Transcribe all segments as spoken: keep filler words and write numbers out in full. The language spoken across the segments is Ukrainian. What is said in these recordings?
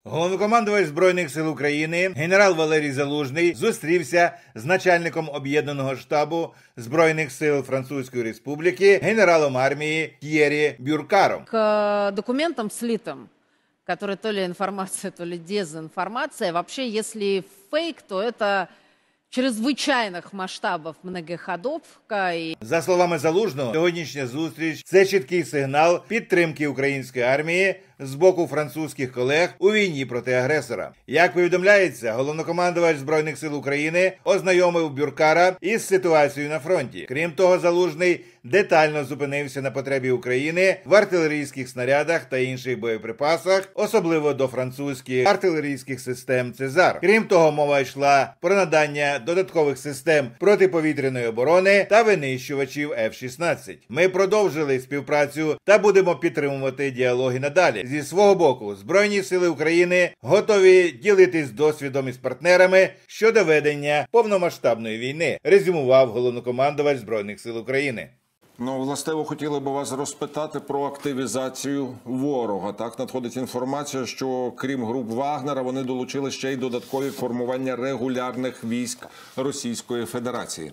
Головнокомандувач Збройних сил України генерал Валерій Залужний зустрівся з начальником Об'єднаного штабу Збройних сил Французької Республіки генералом армії Т'єрі Бюркаром. К документам слитым, которые то ли информация, то ли дезинформация, вообще, если фейк, то это чрезвичайних масштабів многоходовка. І... За словами Залужного, сьогоднішня зустріч – це чіткий сигнал підтримки української армії з боку французьких колег у війні проти агресора. Як повідомляється, головнокомандувач Збройних сил України ознайомив Бюркара із ситуацією на фронті. Крім того, Залужний детально зупинився на потребі України в артилерійських снарядах та інших боєприпасах, особливо до французьких артилерійських систем «Цезар». Крім того, мова йшла про надання додаткових систем протиповітряної оборони та винищувачів еф шістнадцять. Ми продовжили співпрацю та будемо підтримувати діалоги надалі. Зі свого боку, Збройні сили України готові ділитись досвідом із партнерами щодо ведення повномасштабної війни, резюмував головнокомандувач Збройних сил України. Ну, властиво, хотіли б вас розпитати про активізацію ворога. Так, надходить інформація, що крім груп Вагнера, вони долучили ще й додаткові формування регулярних військ Російської Федерації.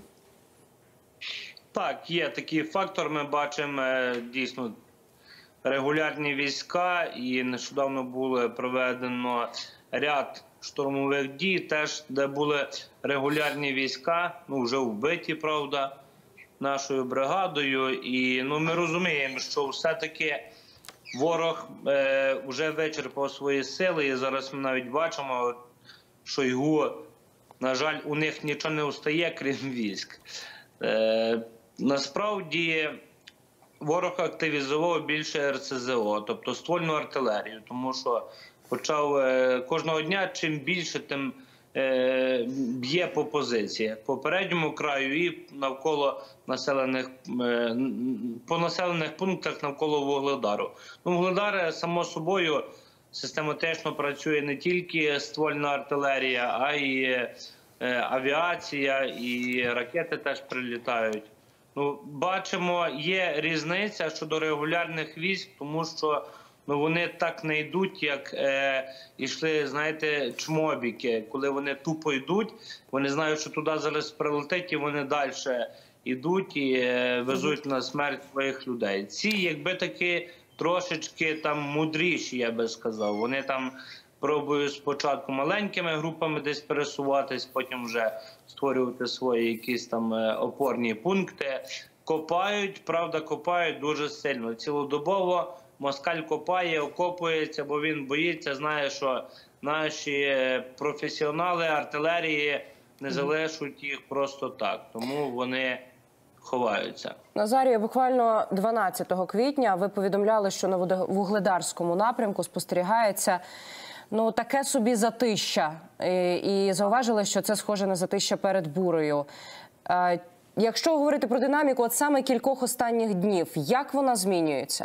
Так, є такий фактор. Ми бачимо дійсно регулярні війська, і нещодавно було проведено ряд штурмових дій, теж де були регулярні війська, ну вже вбиті, правда, нашою бригадою. І ну, ми розуміємо, що все-таки ворог е, вже вичерпав свої сили, і зараз ми навіть бачимо, що Шойгу, на жаль, у них нічого не остає, крім військ. Е, насправді, ворог активізував більше ер це зе о, тобто ствольну артилерію, тому що почав е, кожного дня чим більше, тим е, б'є по позиціях, по передньому краю і навколо населених, е, по населених пунктах навколо Вугледару. Ну, Вугледар, само собою, систематично працює не тільки ствольна артилерія, а й е, авіація, і ракети теж прилітають. Ну, бачимо, є різниця щодо регулярних військ, тому що ну, вони так не йдуть, як е, йшли, знаєте, чмобіки. Коли вони тупо йдуть, вони знають, що туди зараз прилетить, і вони далі йдуть і е, везуть на смерть своїх людей. Ці, якби таки, трошечки там мудріші, я би сказав. Вони там пробують спочатку маленькими групами десь пересуватись, потім вже створювати свої якісь там опорні пункти. Копають, правда, копають дуже сильно. Цілодобово москаль копає, окопується, бо він боїться, знає, що наші професіонали артилерії не залишать їх просто так. Тому вони ховаються. Назарію, буквально дванадцятого квітня ви повідомляли, що на Вугледарському напрямку спостерігається ну, таке собі затища. І, і зауважили, що це схоже на затища перед бурею. Е, якщо говорити про динаміку от саме кількох останніх днів, як вона змінюється?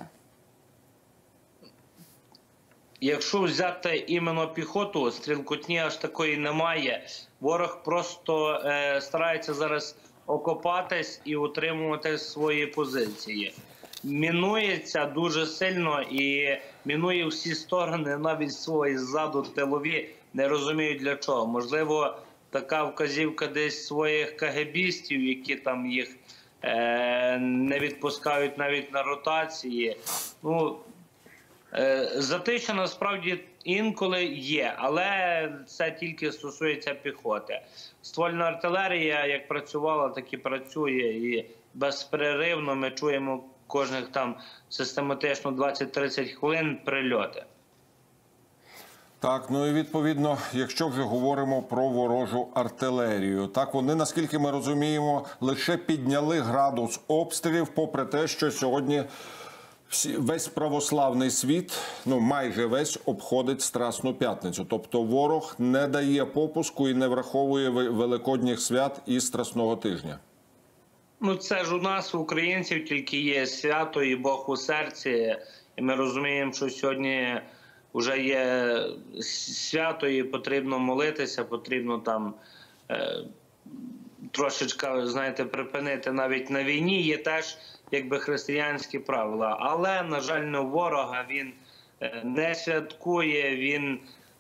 Якщо взяти іменно піхоту, стрілкотні аж такої немає. Ворог просто е, старається зараз окопатись і утримувати свої позиції. Мінується дуже сильно і мінує всі сторони, навіть свої ззаду тилові, не розуміють для чого. Можливо, така вказівка десь своїх кагебістів, які там їх е, не відпускають навіть на ротації. Ну, е, затища насправді інколи є, але це тільки стосується піхоти. Ствольна артилерія, як працювала, так і працює. І безперервно ми чуємо кожних там систематично двадцять-тридцять хвилин прильоти. Так, ну і відповідно, якщо вже говоримо про ворожу артилерію, так вони, наскільки ми розуміємо, лише підняли градус обстрілів, попри те, що сьогодні весь православний світ, ну майже весь, обходить Страсну п'ятницю. Тобто ворог не дає попуску і не враховує великодніх свят і Страсного тижня. Ну, це ж у нас, у українців, тільки є свято і Бог у серці. І ми розуміємо, що сьогодні вже є свято і потрібно молитися, потрібно там е, трошечки, знаєте, припинити. Навіть на війні є теж якби християнські правила. Але, на жаль, не ворога, він не святкує, він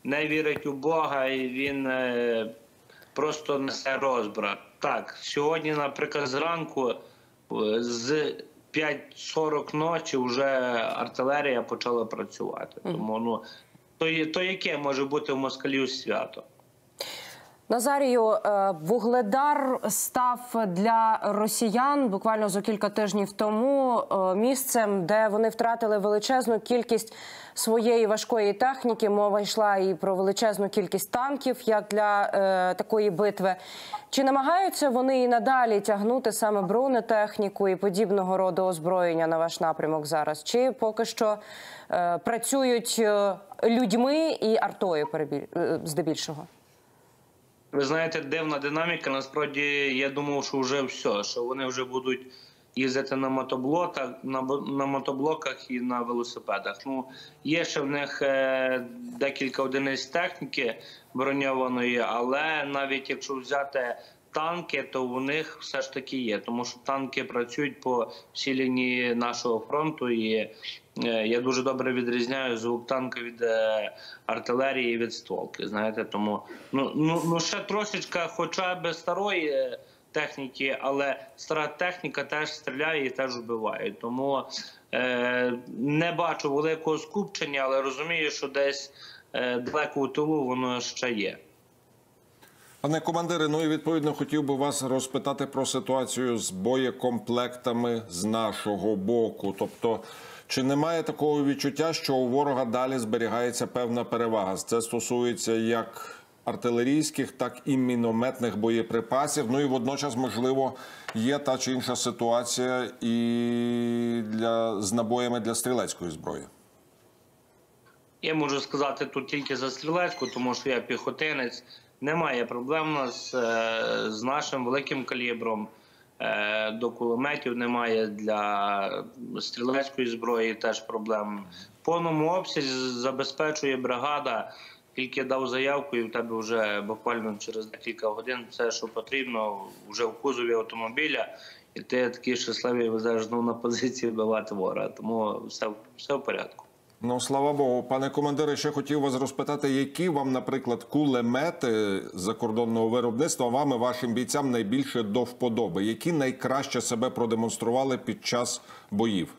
не вірить у Бога і він е, просто несе розбрат. Так, сьогодні, наприклад, зранку з п'ять сорок ночі вже артилерія почала працювати. Тому, ну, то, то яке може бути в москалів свято? Назарію, Вугледар став для росіян буквально за кілька тижнів тому місцем, де вони втратили величезну кількість своєї важкої техніки. Мова йшла і про величезну кількість танків, як для е, такої битви. Чи намагаються вони і надалі тягнути саме бронетехніку і подібного роду озброєння на ваш напрямок зараз? Чи поки що е, працюють людьми і артою здебільшого? Ви знаєте, дивна динаміка. Насправді, я думав, що вже все, що вони вже будуть їздити на мотоблоках, на, на мотоблоках і на велосипедах. Ну, є ще в них е, декілька одиниць техніки броньованої, але навіть якщо взяти танки, то у них все ж таки є, тому що танки працюють по всій лінії нашого фронту, і е, я дуже добре відрізняю звук танка від е, артилерії і від стволки, знаєте, тому ну, ну, ну ще трошечка хоча б старої е, техніки, але стара техніка теж стріляє і теж вбиває, тому е, не бачу великого скупчення, але розумію, що десь е, далеко у тилу воно ще є. Пане командире, ну і відповідно хотів би вас розпитати про ситуацію з боєкомплектами з нашого боку. Тобто, чи немає такого відчуття, що у ворога далі зберігається певна перевага? Це стосується як артилерійських, так і мінометних боєприпасів. Ну і водночас, можливо, є та чи інша ситуація і для, з набоями для стрілецької зброї. Я можу сказати тут тільки за стрілецьку, тому що я піхотинець. Немає проблем з, з нашим великим калібром. До кулеметів немає, для стрілецької зброї теж проблем. В повному обсязі забезпечує бригада. Тільки дав заявку, і в тебе вже буквально через декілька годин все, що потрібно, вже в кузові автомобіля, і ти такий щасливий везеш знову на позиції вбивати ворога. Тому все, все в порядку. Ну, слава Богу. Пане командире, ще хотів вас розпитати, які вам, наприклад, кулемети закордонного виробництва вам і вашим бійцям найбільше до вподоби? Які найкраще себе продемонстрували під час боїв?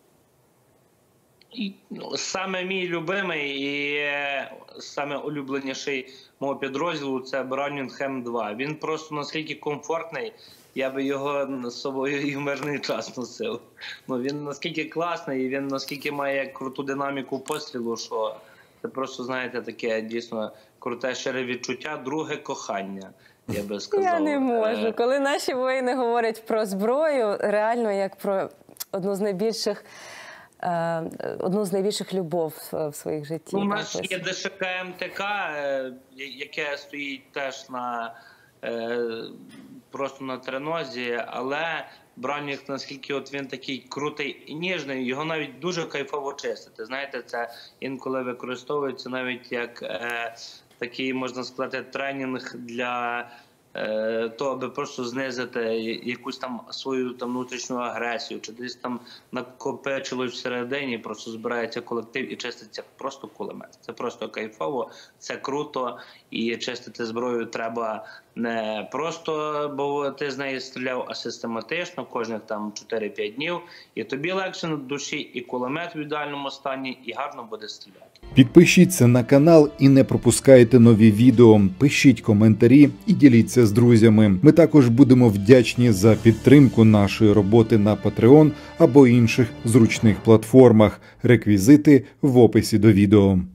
Саме мій любимий і саме улюбленіший мого підрозділу – це Браунінг Ем два. Він просто наскільки комфортний, я би його з собою і в мирний час носив. Ну, він наскільки класний, і він наскільки має круту динаміку пострілу, що це просто, знаєте, таке дійсно круте щире відчуття, друге кохання, я би сказав. Я не можу. Коли наші воїни говорять про зброю, реально як про одну з найбільших одну з найбільших любов в своїх житті. У нас є Де Ше Ка Ем Те Ка, яке стоїть теж на просто на тренозі, але Браунінг, наскільки от він такий крутий і ніжний, його навіть дуже кайфово чистити. Знаєте, це інколи використовується навіть як е, такий, можна сказати, тренінг для е, того, аби просто знизити якусь там свою там внутрішню агресію, чи десь там накопичилось всередині, просто збирається колектив і чиститься просто кулемет. Це просто кайфово, це круто, і чистити зброю треба не просто, бо ти з неї стріляв, а систематично, кожних там чотири-п'ять днів, і тобі легше на душі, і кулемет в ідеальному стані, і гарно буде стріляти. Підпишіться на канал і не пропускайте нові відео, пишіть коментарі і діліться з друзями. Ми також будемо вдячні за підтримку нашої роботи на Patreon або інших зручних платформах. Реквізити в описі до відео.